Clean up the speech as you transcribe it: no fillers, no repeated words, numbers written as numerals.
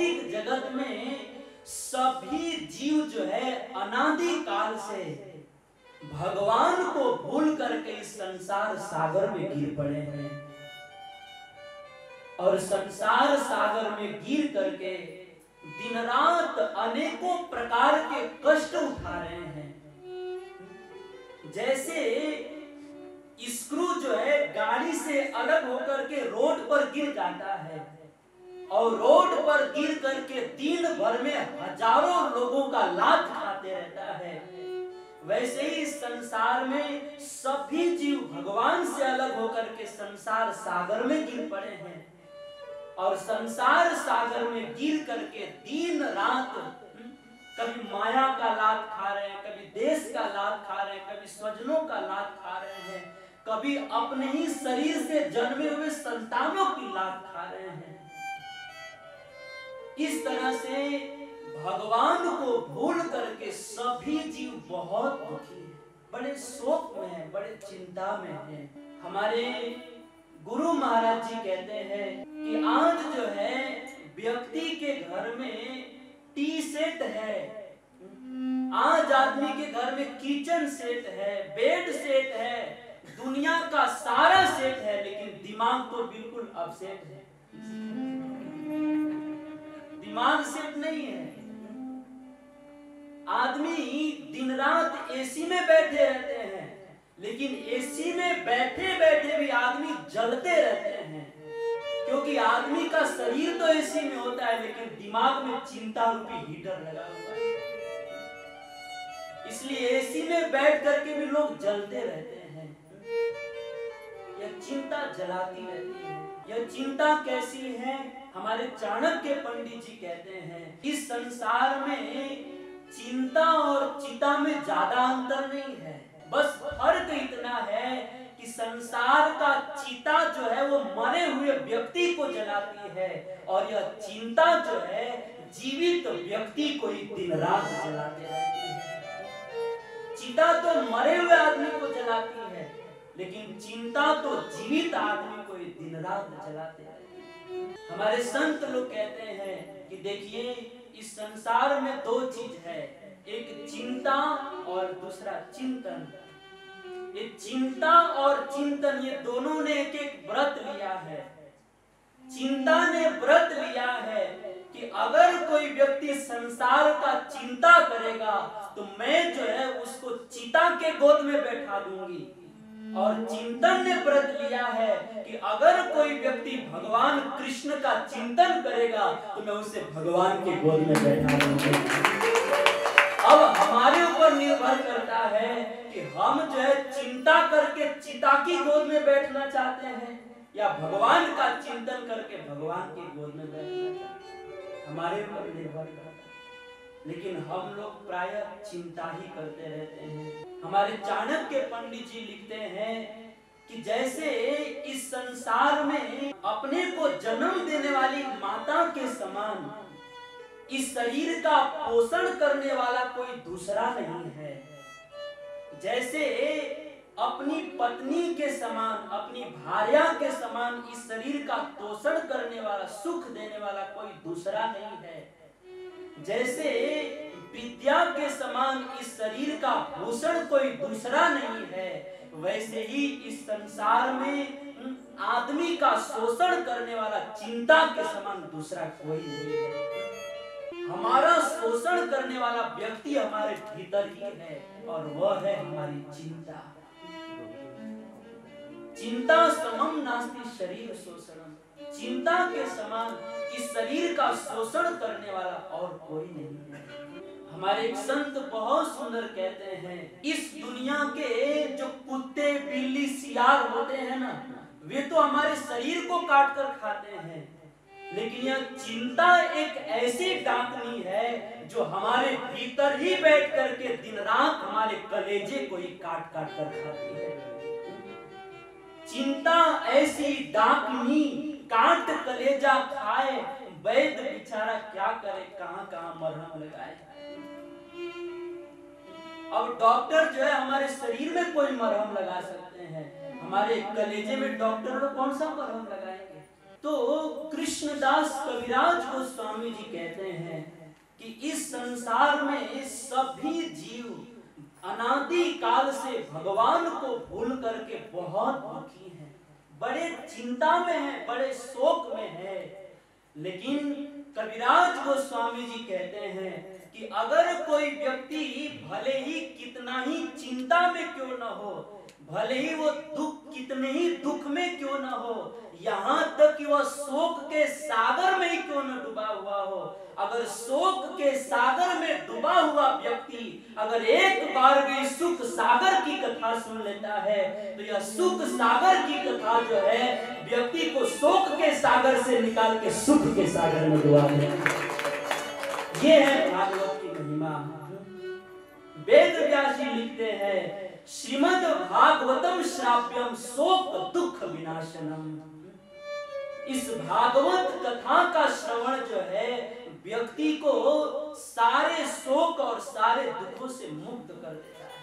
भौतिक जगत में सभी जीव जो है अनादि काल से भगवान को भूल करके इस संसार सागर में गिर पड़े हैं और संसार सागर में गिर करके दिन रात अनेकों प्रकार के कष्ट उठा रहे हैं। जैसे स्क्रू जो है गाड़ी से अलग होकर के रोड पर गिर जाता है और रोड पर गिर करके दिन भर में हजारों लोगों का लात खाते रहता है, वैसे ही संसार में सभी जीव भगवान से अलग होकर के संसार सागर में गिर पड़े हैं और संसार सागर में गिर करके दिन रात कभी माया का लात खा रहे हैं, कभी देश का लात खा रहे हैं, कभी स्वजनों का लात खा रहे हैं, कभी अपने ही शरीर से जन्मे हुए संतानों की लात खा रहे हैं। इस तरह से भगवान को भूल करके सभी जीव बहुत दुखी हैं, बड़े शोक में हैं, बड़े चिंता में हैं। हमारे गुरु महाराज जी कहते हैं कि आज जो है व्यक्ति के घर में टी सेट है, आज आदमी के घर में किचन सेट है, बेड सेट है, दुनिया का सारा सेट है, लेकिन दिमाग तो बिल्कुल अपसेट है, दिमाग सेट नहीं है। आदमी दिन रात एसी में बैठे रहते हैं, लेकिन एसी में बैठे बैठे भी आदमी जलते रहते हैं, क्योंकि आदमी का शरीर तो एसी में होता है लेकिन दिमाग में चिंता रूपी हीटर लगा हुआ है। इसलिए एसी में बैठ करके भी लोग जलते रहते हैं। यह चिंता जलाती रहती है। यह चिंता कैसी है? हमारे चाणक्य पंडित जी कहते हैं इस संसार में चिंता और चिता में ज्यादा अंतर नहीं है, बस फर्क इतना है कि संसार का चिता जो है वो मरे हुए व्यक्ति को जलाती है और यह चिंता जो है जीवित व्यक्ति को ही दिन रात जलाते रहती है। चिता तो मरे हुए आदमी को जलाती है, लेकिन चिंता तो जीवित आदमी को ही दिन रात जलाते रहती है। हमारे संत लोग कहते हैं कि देखिए इस संसार में दो चीज है, एक चिंता और दूसरा चिंतन। ये चिंता और चिंतन ये दोनों ने एक एक व्रत लिया है। चिंता ने व्रत लिया है कि अगर कोई व्यक्ति संसार का चिंता करेगा तो मैं जो है उसको चिता के गोद में बैठा दूंगी, और चिंतन ने व्रत लिया है कि अगर कोई व्यक्ति भगवान कृष्ण का चिंतन करेगा तो मैं उसे भगवान के गोद में बैठा दूंगी। अब हमारे ऊपर निर्भर करता है कि हम जो है चिंता करके चिता की गोद में बैठना चाहते हैं या भगवान का चिंतन करके भगवान की गोद में बैठना चाहते हैं, हमारे ऊपर निर्भर करता है। लेकिन हम लोग प्रायः चिंता ही करते रहते हैं। हमारे चाणक्य पंडित जी लिखते हैं कि जैसे इस संसार में अपने को जन्म देने वाली माता के समान इस शरीर का पोषण करने वाला कोई दूसरा नहीं है, जैसे अपनी पत्नी के समान, अपनी भार्या के समान इस शरीर का पोषण करने वाला, सुख देने वाला कोई दूसरा नहीं है, जैसे विद्या के समान इस शरीर का भूषण कोई दूसरा नहीं है, वैसे ही इस संसार में आदमी का शोषण करने वाला चिंता के समान दूसरा कोई नहीं है। हमारा शोषण करने वाला व्यक्ति हमारे भीतर ही है और वह है हमारी चिंता। चिंता समम नास्ति शरीर शोषणम, चिंता के समान इस शरीर का शोषण करने वाला और कोई नहीं है। हमारे एक संत बहुत सुंदर कहते हैं इस दुनिया के जो कुत्ते बिल्ली सियार होते हैं ना, वे तो हमारे शरीर को काट कर खाते हैं, लेकिन यह चिंता एक ऐसी डाकनी है जो हमारे भीतर ही बैठ करके दिन रात हमारे कलेजे को ही काट काट कर खाती है। चिंता ऐसी डाकनी काट कलेजा खाए, वैद्य बेचारा क्या करे, कहां कहां मरहम लगाए। अब डॉक्टर जो है हमारे शरीर में कोई मरहम लगा सकते हैं, हमारे कलेजे में डॉक्टर लोग कौन सा मरहम लगाएंगे। तो कृष्णदास कविराज गोस्वामी जी संसार में सभी जीव अनादि काल से भगवान को भूल करके बहुत दुखी हैं, बड़े चिंता में हैं, बड़े शोक में हैं। लेकिन कविराज गोस्वामी जी कहते हैं कि अगर कोई व्यक्ति भले ही कितना ही चिंता में क्यों न हो, भले ही वो दुख कितने ही दुख में क्यों न हो, यहाँ तक कि वह शोक के सागर में ही क्यों न डूबा हुआ हो, अगर शोक के सागर में डूबा हुआ व्यक्ति अगर एक बार भी सुख सागर की कथा सुन लेता है तो यह सुख सागर की कथा जो है व्यक्ति को शोक के सागर से निकाल के सुख के सागर में डुबा देता है। ये है भागवत की महिमा। वेद व्यास जी लिखते हैं, श्रीमद् भागवतम श्राव्यम शोक दुख विनाशनम। इस भागवत कथा का श्रवण जो है व्यक्ति को सारे शोक और सारे दुखों से मुक्त कर देता है।